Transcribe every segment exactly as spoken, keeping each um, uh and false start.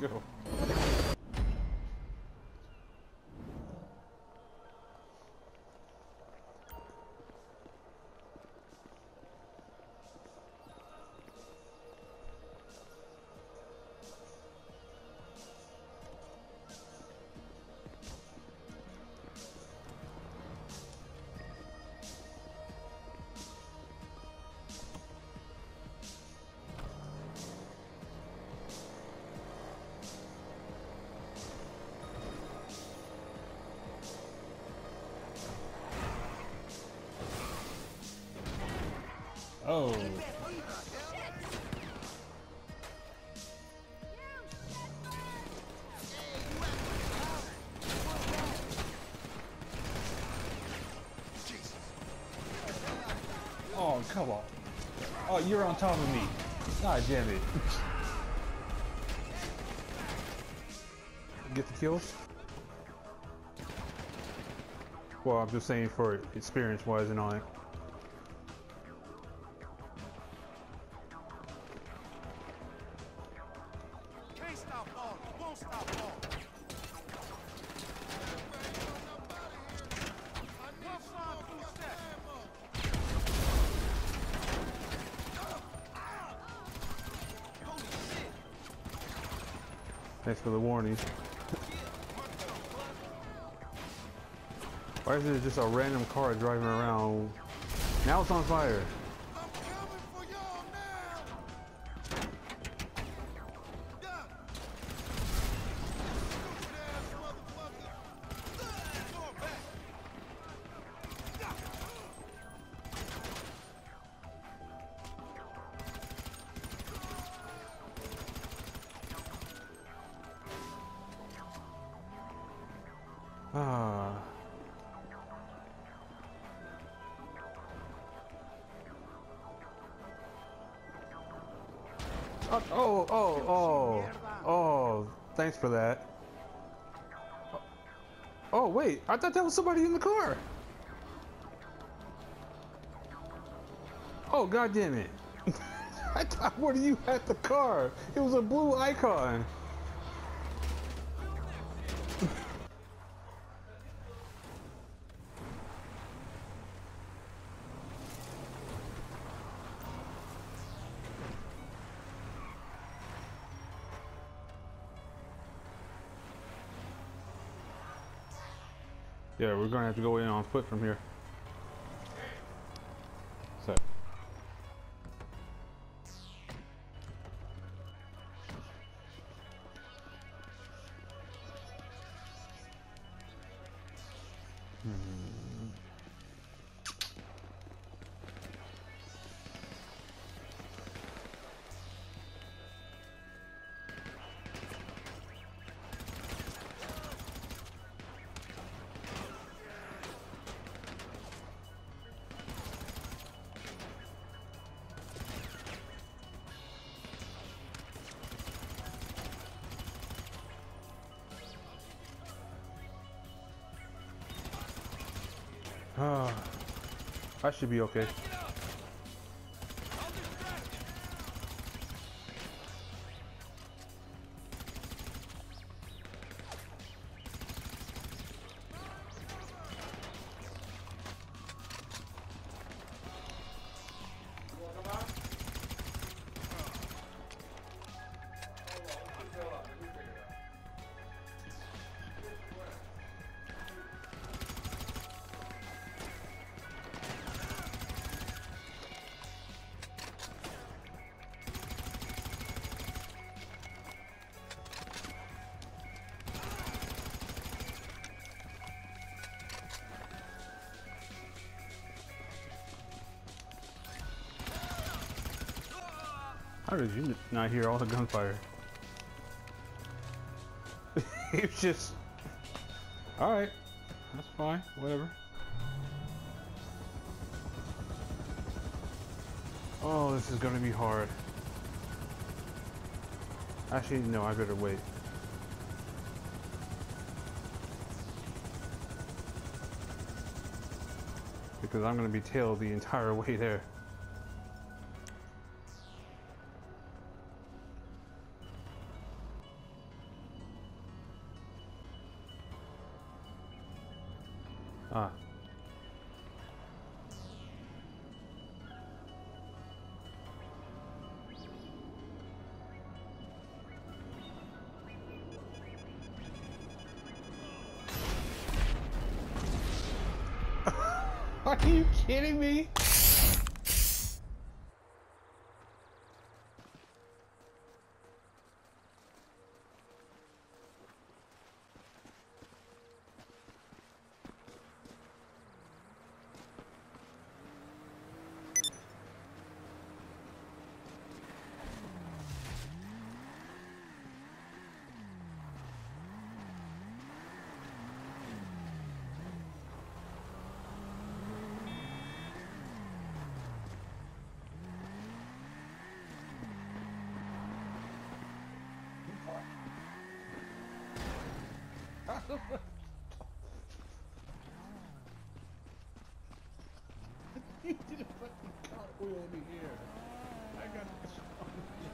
go. Oh. Oh, come on. Oh, you're on top of me. God damn it. Get the kills? Well, I'm just saying for experience-wise and all that. Thanks for the warning. Why is it just a random car driving around? Now it's on fire. I'm coming for y'all now. Yeah. Stupid ass motherfucker. Go back. Ah. Oh, oh, oh, oh, oh, thanks for that. Oh, wait, I thought that was somebody in the car. Oh, god damn it. I thought one of you had the car. It was a blue icon. Yeah, we're gonna have to go in on foot from here. So. Hmm. Ah, I should be okay. How did you not hear all the gunfire? It's just... Alright, that's fine, whatever. Oh, this is gonna be hard. Actually, no, I better wait. Because I'm gonna be tailed the entire way there. Ah. Are you kidding me? You did a fucking cartwheel over here. I got this on me.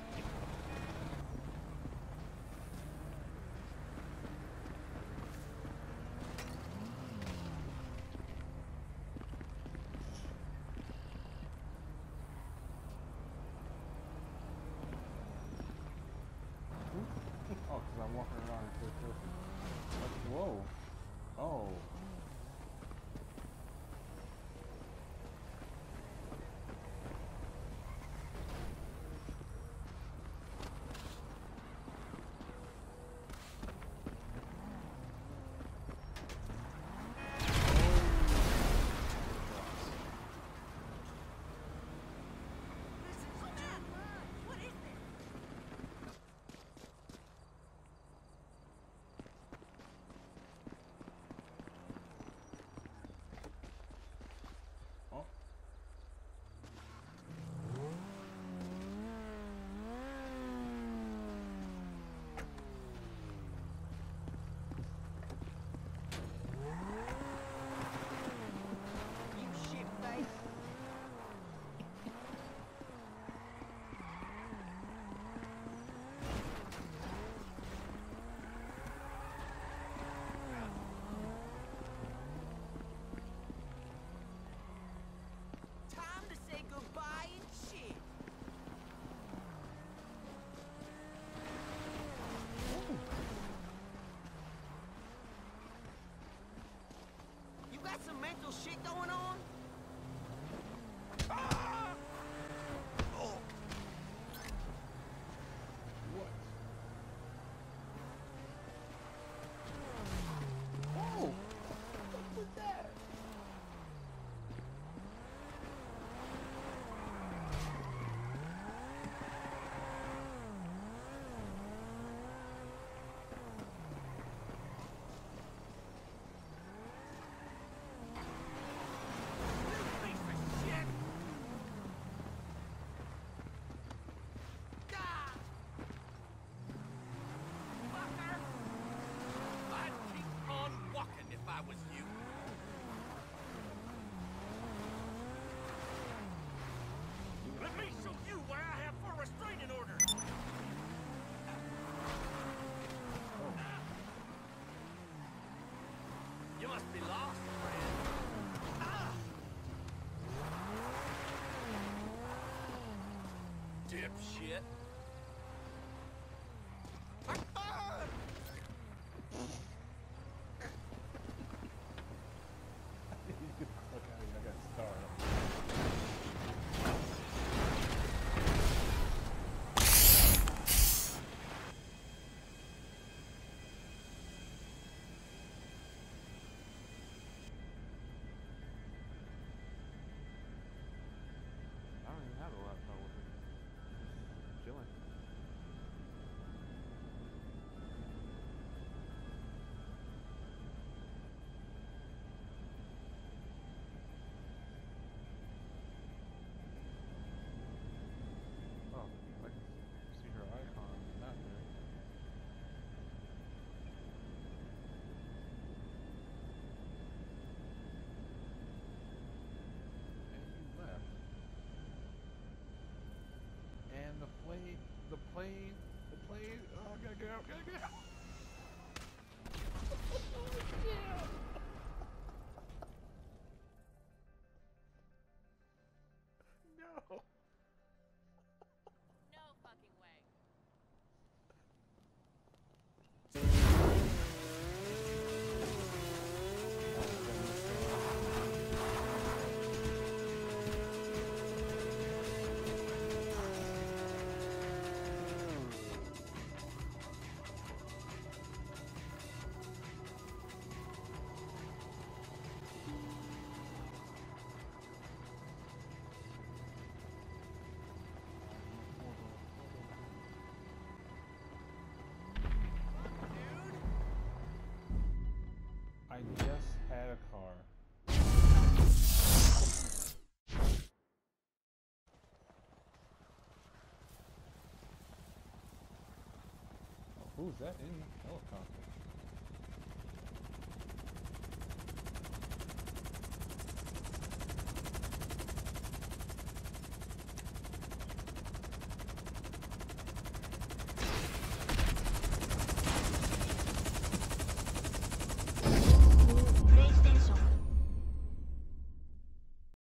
Oh, because I'm walking around in first person. Like, whoa. Oh. Some mental shit going on? Ah! Oh. What? Oh! What was that? Be lost, friend. Ah! Dipshit. Ah! Okay, I got started. I don't even have a laptop with me. Just chilling. Oh, I can see her icon in that there. And you left. And the plane, the plane, the plane, oh, I gotta get out, gotta get out. Oh, yeah. Who's that in the helicopter?